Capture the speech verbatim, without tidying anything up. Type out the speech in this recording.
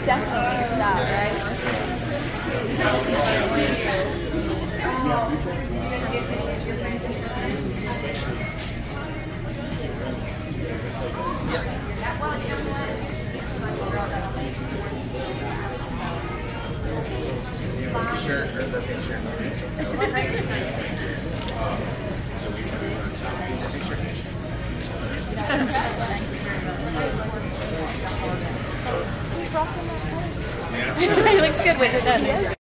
definitely your style, right? Shirt or the picture. He looks good with it then.